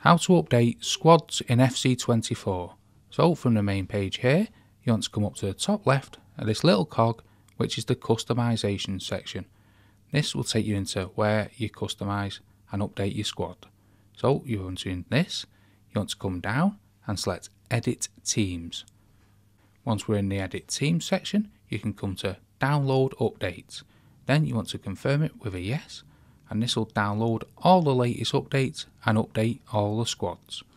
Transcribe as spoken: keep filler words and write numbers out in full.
How to update squads in F C twenty-four. So from the main page here, you want to come up to the top left of this little cog, which is the customization section. This will take you into where you customize and update your squad. So you want to do this, you want to come down and select edit teams. Once we're in the edit teams section, you can come to download updates. Then you want to confirm it with a yes, and this will download all the latest updates and update all the squads.